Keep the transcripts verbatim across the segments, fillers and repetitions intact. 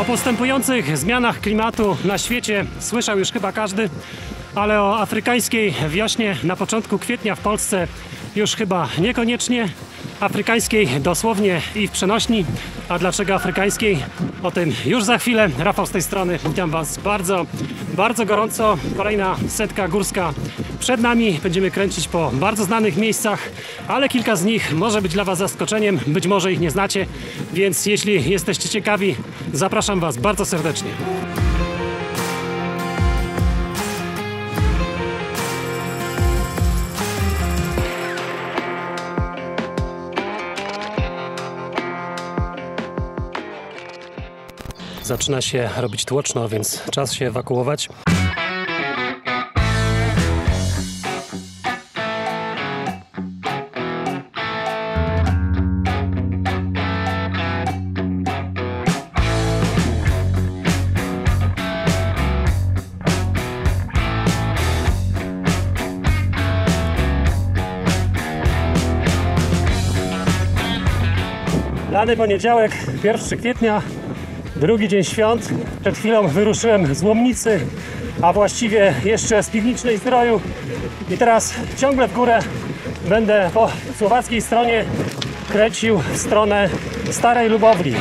postępujących zmianach klimatu na świecie słyszał już chyba każdy, ale o afrykańskiej wiośnie na początku kwietnia w Polsce już chyba niekoniecznie. Afrykańskiej dosłownie i w przenośni. A dlaczego afrykańskiej? O tym już za chwilę. Rafał z tej strony. Witam Was bardzo, bardzo gorąco. Kolejna setka górska przed nami. Będziemy kręcić po bardzo znanych miejscach, ale kilka z nich może być dla Was zaskoczeniem. Być może ich nie znacie, więc jeśli jesteście ciekawi, zapraszam Was bardzo serdecznie. Zaczyna się robić tłoczno, więc czas się ewakuować. Lany poniedziałek, pierwszego kwietnia. Drugi dzień świąt. Przed chwilą wyruszyłem z Łomnicy, a właściwie jeszcze z Piwnicznej Zdroju. I teraz ciągle w górę będę po słowackiej stronie kręcił w stronę Starej Lubowli.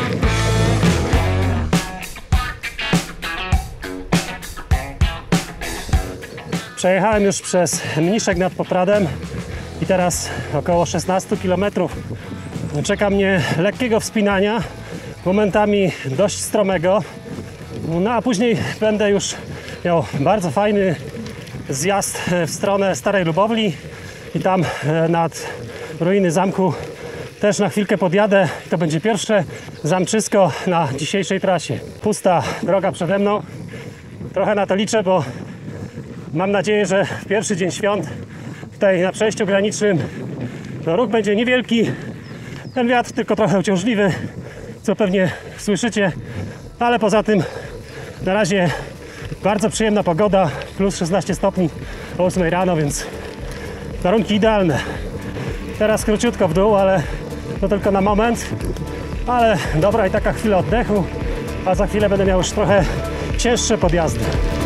Przejechałem już przez Mniszek nad Popradem i teraz około szesnaście kilometrów. Czeka mnie lekkiego wspinania, momentami dość stromego, no a później będę już miał bardzo fajny zjazd w stronę Starej Lubowli i tam nad ruiny zamku też na chwilkę podjadę. To będzie pierwsze zamczysko na dzisiejszej trasie. Pusta droga przede mną, trochę na to liczę, bo mam nadzieję, że w pierwszy dzień świąt tutaj na przejściu granicznym no, ruch będzie niewielki. Ten wiatr tylko trochę uciążliwy, co pewnie słyszycie, ale poza tym na razie bardzo przyjemna pogoda, plus szesnaście stopni o ósmej rano, więc warunki idealne. Teraz króciutko w dół, ale to tylko na moment, ale dobra i taka chwila oddechu, a za chwilę będę miał już trochę cięższe podjazdy.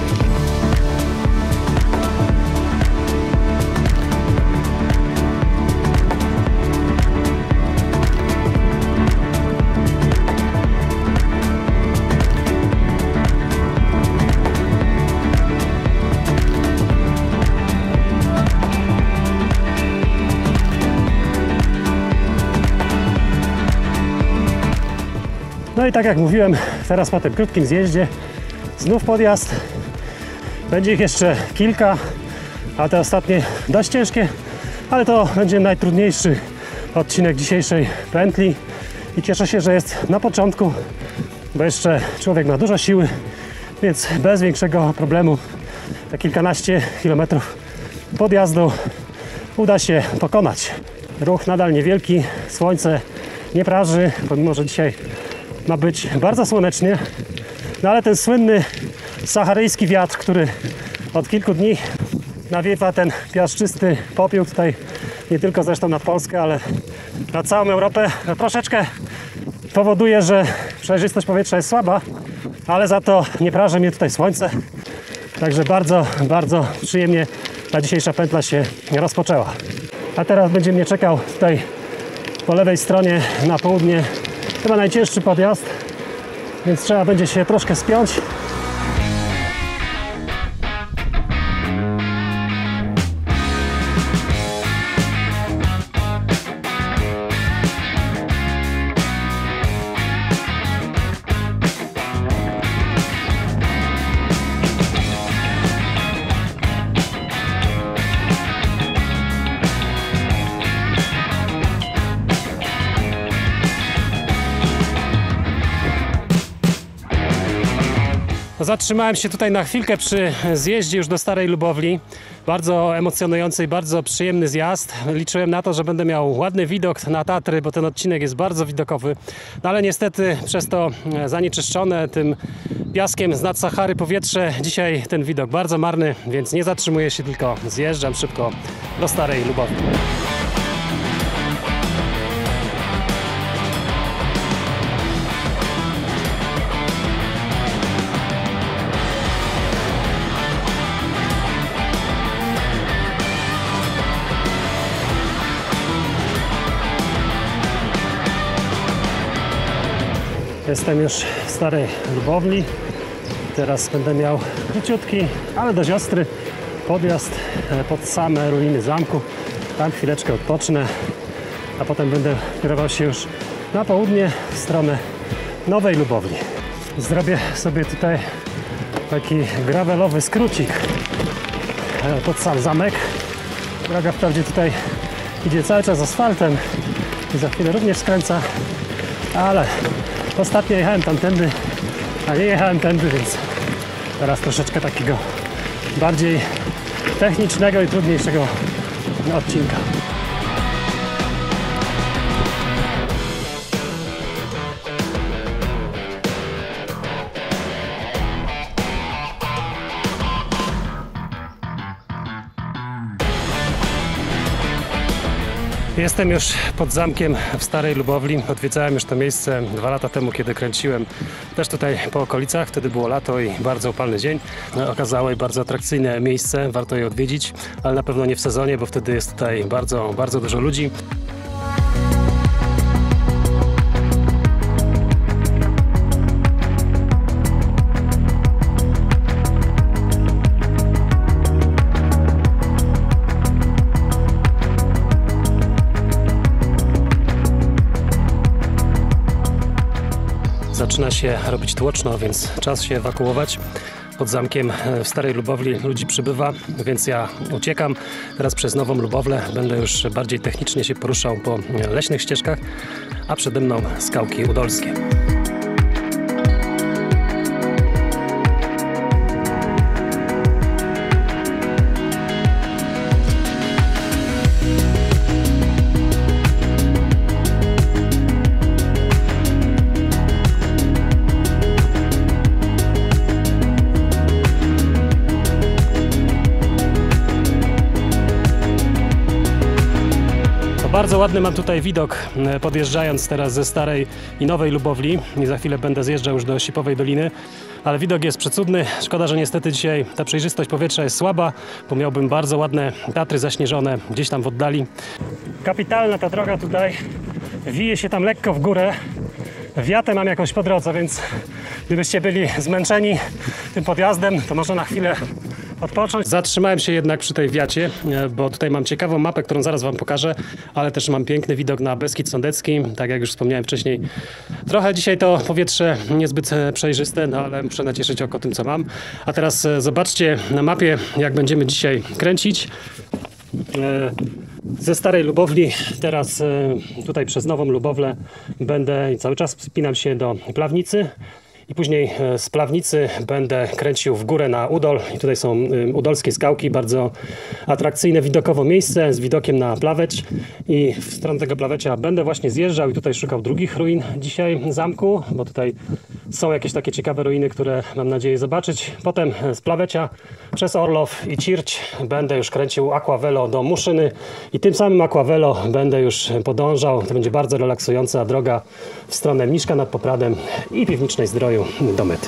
No i tak jak mówiłem, teraz po tym krótkim zjeździe znów podjazd. Będzie ich jeszcze kilka, a te ostatnie dość ciężkie, ale to będzie najtrudniejszy odcinek dzisiejszej pętli i cieszę się, że jest na początku, bo jeszcze człowiek ma dużo siły, więc bez większego problemu te kilkanaście kilometrów podjazdu uda się pokonać. Ruch nadal niewielki, słońce nie praży, pomimo że dzisiaj ma być bardzo słonecznie, no ale ten słynny saharyjski wiatr, który od kilku dni nawiewa ten piaszczysty popiół tutaj, nie tylko zresztą na Polskę, ale na całą Europę, no troszeczkę powoduje, że przejrzystość powietrza jest słaba, ale za to nie praży mnie tutaj słońce, także bardzo, bardzo przyjemnie ta dzisiejsza pętla się rozpoczęła. A teraz będzie mnie czekał tutaj po lewej stronie na południe chyba najcięższy podjazd, więc trzeba będzie się troszkę spiąć. Zatrzymałem się tutaj na chwilkę przy zjeździe już do Starej Lubowli. Bardzo emocjonujący i bardzo przyjemny zjazd. Liczyłem na to, że będę miał ładny widok na Tatry, bo ten odcinek jest bardzo widokowy. No ale niestety przez to zanieczyszczone tym piaskiem z nad Sahary powietrze dzisiaj ten widok bardzo marny, więc nie zatrzymuję się, tylko zjeżdżam szybko do Starej Lubowli. Jestem już w starej Lubowni. Teraz będę miał króciutki, ale dość ostry podjazd pod same ruiny zamku. Tam chwileczkę odpocznę, a potem będę kierował się już na południe w stronę Nowej Lubowni. Zrobię sobie tutaj taki gravelowy skrócik pod sam zamek. Droga wprawdzie tutaj idzie cały czas asfaltem i za chwilę również skręca, ale ostatnio jechałem tamtędy, a nie jechałem tędy, więc teraz troszeczkę takiego bardziej technicznego i trudniejszego odcinka. Jestem już pod zamkiem w Starej Lubowni. Odwiedzałem już to miejsce dwa lata temu, kiedy kręciłem też tutaj po okolicach. Wtedy było lato i bardzo upalny dzień. Okazało się bardzo atrakcyjne miejsce, warto je odwiedzić, ale na pewno nie w sezonie, bo wtedy jest tutaj bardzo, bardzo dużo ludzi. Zaczyna się robić tłoczno, więc czas się ewakuować. Pod zamkiem w Starej Lubowni ludzi przybywa, więc ja uciekam. Teraz przez Nową Lubowlę będę już bardziej technicznie się poruszał po leśnych ścieżkach, a przede mną skałki udolskie. Bardzo ładny mam tutaj widok, podjeżdżając teraz ze Starej i Nowej Lubowni i za chwilę będę zjeżdżał już do Sipowej Doliny, ale widok jest przecudny. Szkoda, że niestety dzisiaj ta przejrzystość powietrza jest słaba, bo miałbym bardzo ładne Tatry zaśnieżone gdzieś tam w oddali. Kapitalna ta droga tutaj, wije się tam lekko w górę. Wiatę mam jakąś po drodze, więc gdybyście byli zmęczeni tym podjazdem, to może na chwilę odpocząć. Zatrzymałem się jednak przy tej wiacie, bo tutaj mam ciekawą mapę, którą zaraz wam pokażę, ale też mam piękny widok na Beskid Sądecki, tak jak już wspomniałem wcześniej. Trochę dzisiaj to powietrze niezbyt przejrzyste, no ale muszę nacieszyć oko tym, co mam. A teraz zobaczcie na mapie, jak będziemy dzisiaj kręcić. Ze Starej Lubowni teraz tutaj przez Nową Lubowlę będę i cały czas wspinam się do Plawnicy i później z Plawnicy będę kręcił w górę na Udol i tutaj są udolskie skałki, bardzo atrakcyjne widokowo miejsce z widokiem na Plawecz i w stronę tego Plawecia będę właśnie zjeżdżał i tutaj szukał drugich ruin dzisiaj zamku, bo tutaj są jakieś takie ciekawe ruiny, które mam nadzieję zobaczyć. Potem z Plawecia przez Orlow i Cirć będę już kręcił Aquavelo do Muszyny i tym samym Aquavelo będę już podążał. To będzie bardzo relaksująca droga w stronę Mniszka nad Popradem i Piwnicznej Zdroju do mety.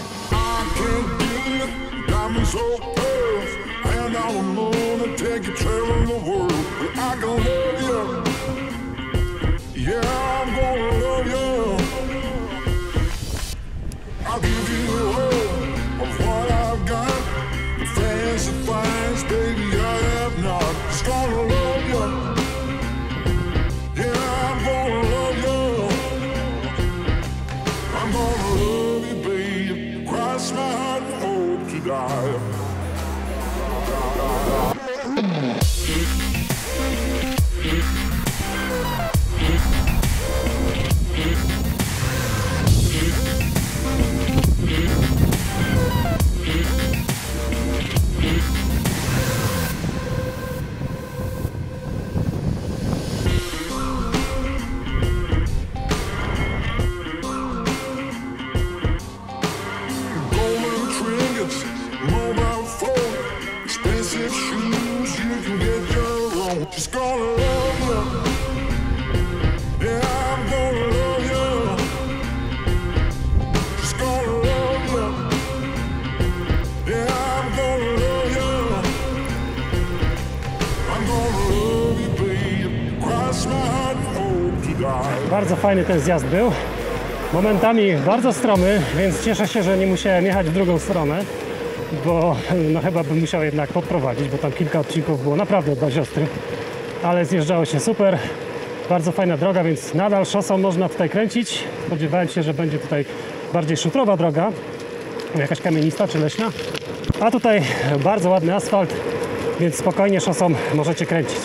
Bardzo fajny ten zjazd był. Momentami bardzo stromy, więc cieszę się, że nie musiałem jechać w drugą stronę, bo no chyba bym musiał jednak podprowadzić, bo tam kilka odcinków było naprawdę dość ostrych, ale zjeżdżało się super. Bardzo fajna droga, więc nadal szosą można tutaj kręcić. Spodziewałem się, że będzie tutaj bardziej szutrowa droga, jakaś kamienista czy leśna. A tutaj bardzo ładny asfalt, więc spokojnie szosą możecie kręcić.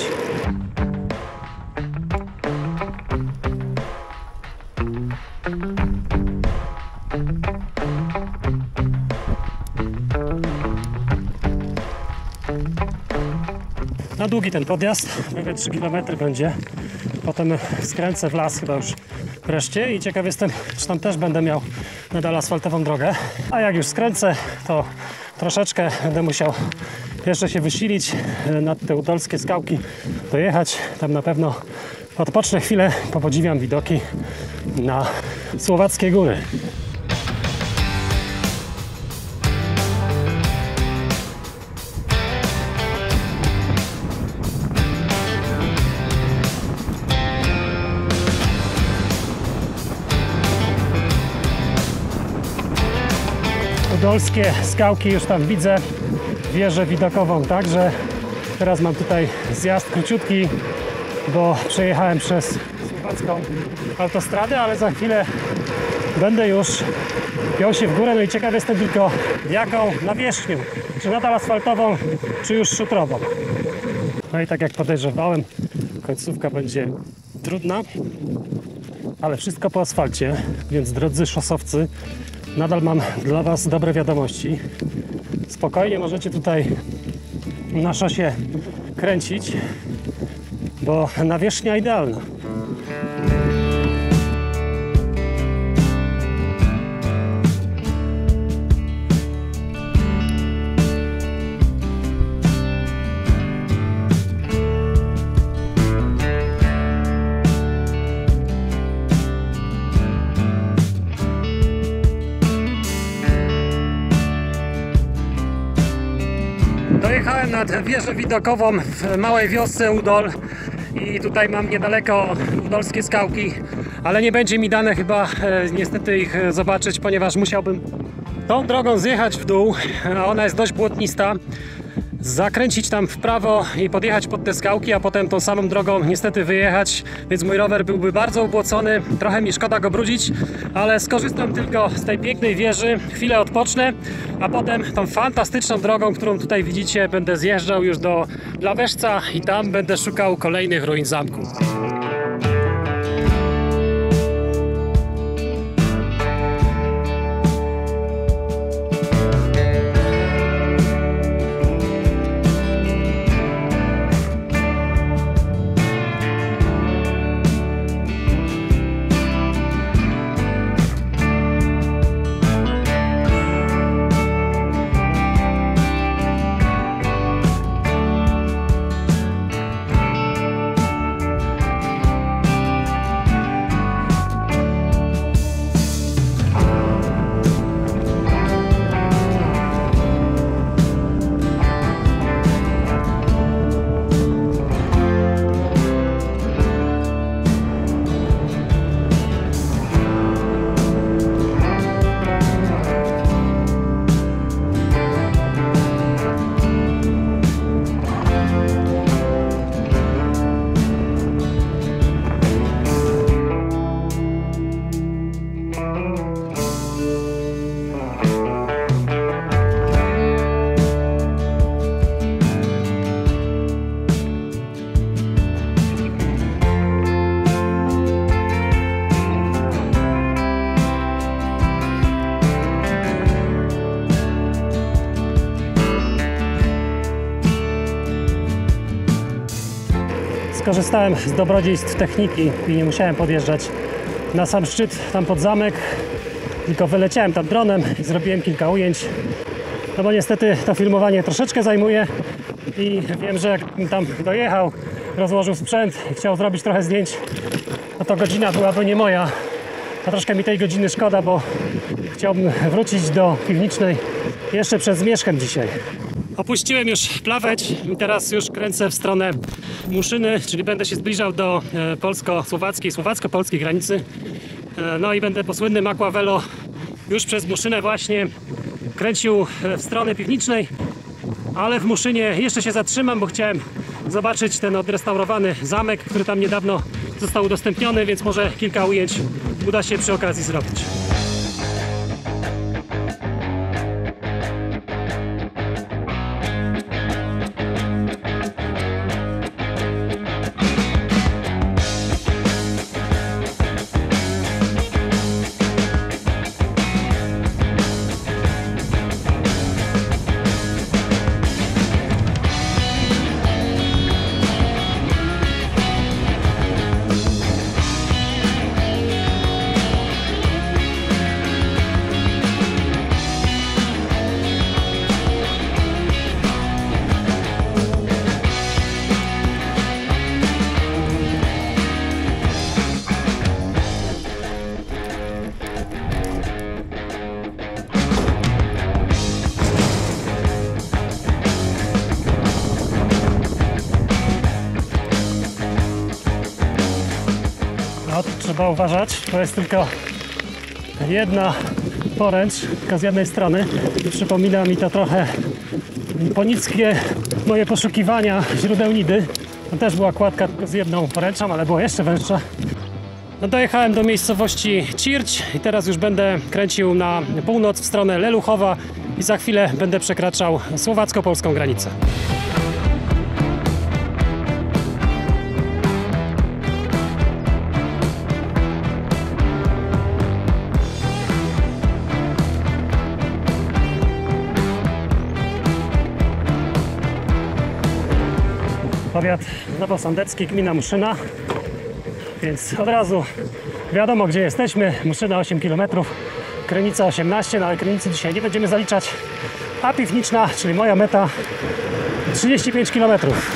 Na długi ten podjazd, prawie trzy kilometry będzie. Potem skręcę w las chyba już wreszcie i ciekaw jestem, czy tam też będę miał nadal asfaltową drogę. A jak już skręcę, to troszeczkę będę musiał jeszcze się wysilić, nad te udolskie skałki dojechać. Tam na pewno odpocznę chwilę, popodziwiam widoki na słowackie góry. Udolskie skałki już tam widzę, wieżę widokową także. Teraz mam tutaj zjazd króciutki, bo przejechałem przez słowacką autostradę, ale za chwilę będę już piął się w górę. No i ciekaw jestem tylko, jaką nawierzchnią, czy nadal asfaltową, czy już szutrową. No i tak jak podejrzewałem, końcówka będzie trudna, ale wszystko po asfalcie, więc drodzy szosowcy, nadal mam dla Was dobre wiadomości. Spokojnie możecie tutaj na szosie kręcić, bo nawierzchnia idealna. Dojechałem nad wieżę widokową w małej wiosce Udol i tutaj mam niedaleko udolskie skałki, ale nie będzie mi dane chyba e, niestety ich zobaczyć, ponieważ musiałbym tą drogą zjechać w dół, a ona jest dość błotnista, zakręcić tam w prawo i podjechać pod te skałki, a potem tą samą drogą niestety wyjechać, więc mój rower byłby bardzo ubłocony, trochę mi szkoda go brudzić, ale skorzystam tylko z tej pięknej wieży, chwilę odpocznę, a potem tą fantastyczną drogą, którą tutaj widzicie, będę zjeżdżał już do Laweszca i tam będę szukał kolejnych ruin zamku. Skorzystałem z dobrodziejstw techniki i nie musiałem podjeżdżać na sam szczyt, tam pod zamek, tylko wyleciałem tam dronem i zrobiłem kilka ujęć, no bo niestety to filmowanie troszeczkę zajmuje i wiem, że jak tam dojechał, rozłożył sprzęt i chciał zrobić trochę zdjęć, no to godzina byłaby nie moja, a troszkę mi tej godziny szkoda, bo chciałbym wrócić do Piwnicznej jeszcze przed zmierzchem dzisiaj. Opuściłem już Plaweć i teraz już kręcę w stronę Muszyny, czyli będę się zbliżał do polsko-słowackiej, słowacko-polskiej granicy. No i będę po słynnym Aquavelo już przez Muszynę właśnie kręcił w stronę Piwnicznej, ale w Muszynie jeszcze się zatrzymam, bo chciałem zobaczyć ten odrestaurowany zamek, który tam niedawno został udostępniony, więc może kilka ujęć uda się przy okazji zrobić. No, trzeba uważać, to jest tylko jedna poręcz, tylko z jednej strony. Przypomina mi to trochę ponickie moje poszukiwania źródeł Nidy. To też była kładka tylko z jedną poręczą, ale była jeszcze węższa. No, dojechałem do miejscowości Ćirć i teraz już będę kręcił na północ w stronę Leluchowa i za chwilę będę przekraczał słowacko-polską granicę. Powiat nowosądecki, gmina Muszyna, więc od razu wiadomo, gdzie jesteśmy. Muszyna osiem kilometrów, Krynica osiemnaście, no ale Krynicy dzisiaj nie będziemy zaliczać, a Piwniczna, czyli moja meta, trzydzieści pięć kilometrów.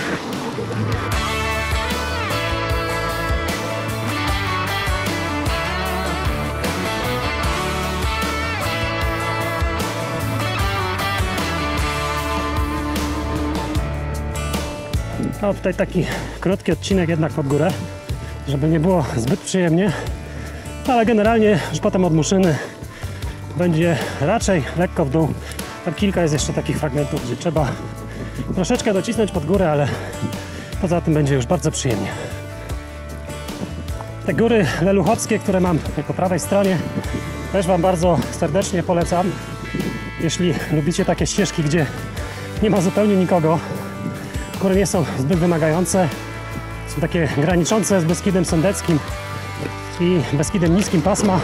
No tutaj taki krótki odcinek jednak pod górę, żeby nie było zbyt przyjemnie, ale generalnie już potem od Muszyny będzie raczej lekko w dół. Tam kilka jest jeszcze takich fragmentów, gdzie trzeba troszeczkę docisnąć pod górę, ale poza tym będzie już bardzo przyjemnie. Te góry leluchowskie, które mam po prawej stronie, też Wam bardzo serdecznie polecam. Jeśli lubicie takie ścieżki, gdzie nie ma zupełnie nikogo, góry nie są zbyt wymagające, są takie graniczące z Beskidem Sądeckim i Beskidem Niskim pasma.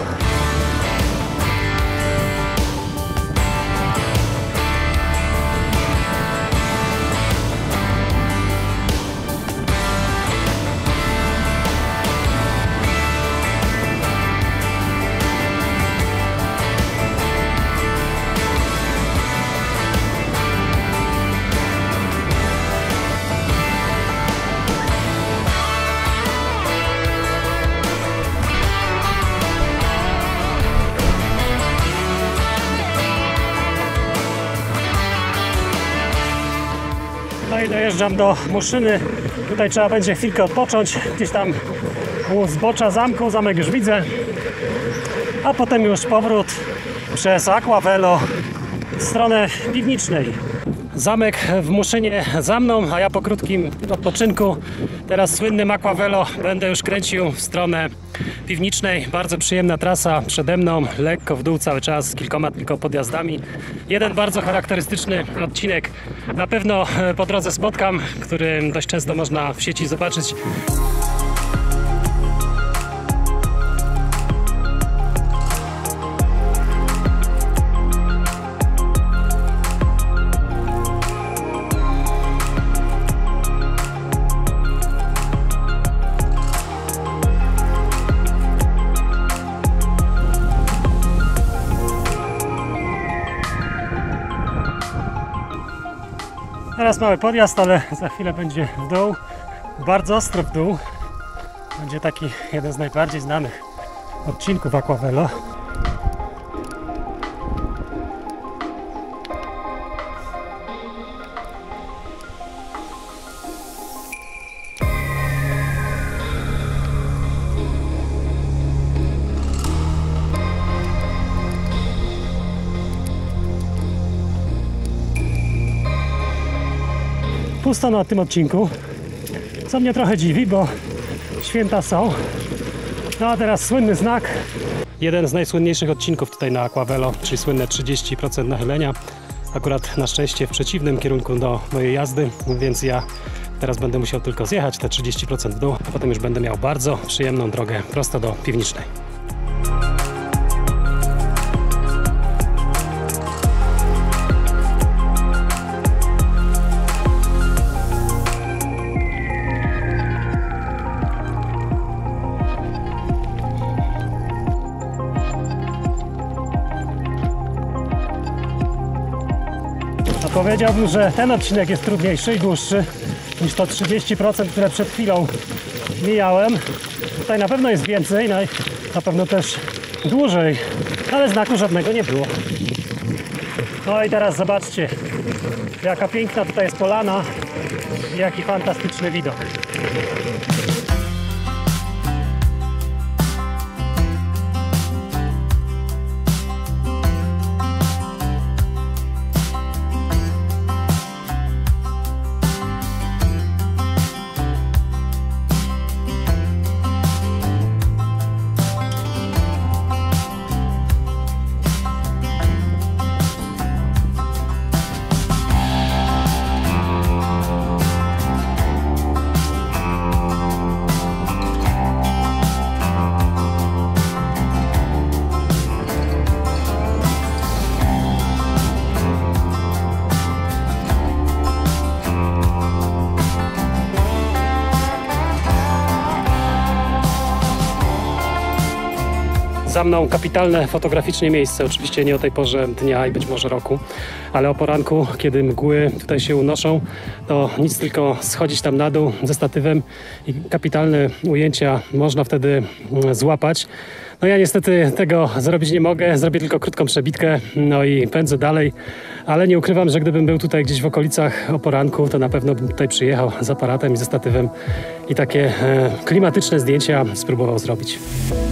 No i dojeżdżam do Muszyny. Tutaj trzeba będzie chwilkę odpocząć. Gdzieś tam u zbocza zamku, zamek już widzę. A potem już powrót przez Aquavelo w stronę Piwnicznej. Zamek w Muszynie za mną, a ja po krótkim odpoczynku, teraz słynnym Aquavelo, będę już kręcił w stronę Piwnicznej. Bardzo przyjemna trasa przede mną, lekko w dół cały czas, z kilkoma tylko podjazdami. Jeden bardzo charakterystyczny odcinek na pewno po drodze spotkam, który dość często można w sieci zobaczyć. Teraz mały podjazd, ale za chwilę będzie w dół, bardzo ostro w dół. Będzie taki jeden z najbardziej znanych odcinków Aquavelo. pusto na tym odcinku, co mnie trochę dziwi, bo święta są. No a teraz słynny znak. Jeden z najsłynniejszych odcinków tutaj na Aquavelo, czyli słynne trzydzieści procent nachylenia. Akurat na szczęście w przeciwnym kierunku do mojej jazdy, więc ja teraz będę musiał tylko zjechać te trzydzieści procent w dół, a potem już będę miał bardzo przyjemną drogę prosto do Piwnicznej. Powiedziałbym, że ten odcinek jest trudniejszy i dłuższy niż to trzydzieści procent, które przed chwilą mijałem. Tutaj na pewno jest więcej, na pewno też dłużej, ale znaku żadnego nie było. No i teraz zobaczcie, jaka piękna tutaj jest polana i jaki fantastyczny widok. Za mną kapitalne fotograficznie miejsce, oczywiście nie o tej porze dnia i być może roku, ale o poranku, kiedy mgły tutaj się unoszą, to nic tylko schodzić tam na dół ze statywem i kapitalne ujęcia można wtedy złapać. No ja niestety tego zrobić nie mogę, zrobię tylko krótką przebitkę, no i pędzę dalej, ale nie ukrywam, że gdybym był tutaj gdzieś w okolicach o poranku, to na pewno bym tutaj przyjechał z aparatem i ze statywem i takie e, klimatyczne zdjęcia spróbował zrobić.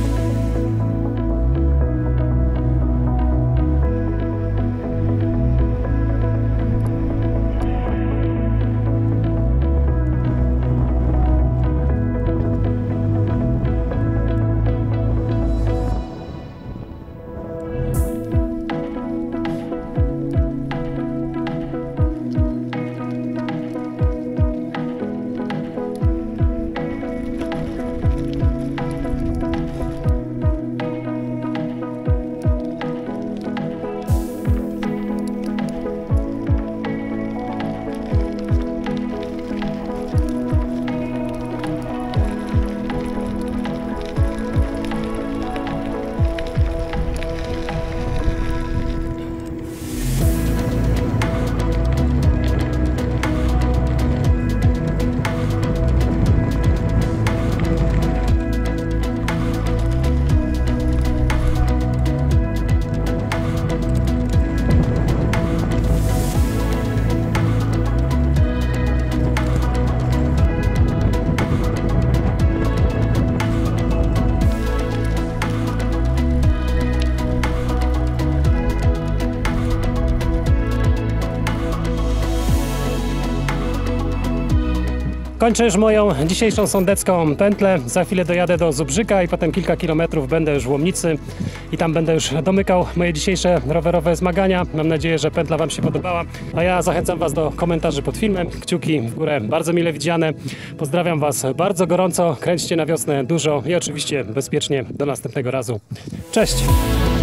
Kończę już moją dzisiejszą sądecką pętlę. Za chwilę dojadę do Zubrzyka i potem kilka kilometrów będę już w Łomnicy i tam będę już domykał moje dzisiejsze rowerowe zmagania. Mam nadzieję, że pętla Wam się podobała. A ja zachęcam Was do komentarzy pod filmem. Kciuki w górę bardzo mile widziane. Pozdrawiam Was bardzo gorąco. Kręćcie na wiosnę dużo i oczywiście bezpiecznie. Do następnego razu. Cześć!